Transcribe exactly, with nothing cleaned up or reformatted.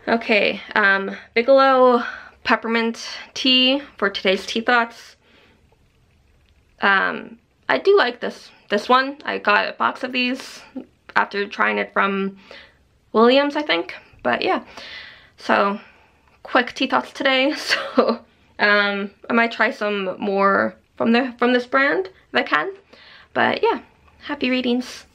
Okay, um, Bigelow Peppermint Tea for today's tea thoughts. Um, I do like this, this one. I got a box of these after trying it from Williams, I think. But yeah, so quick tea thoughts today. So um, I might try some more from the from this brand if I can. But yeah, happy readings.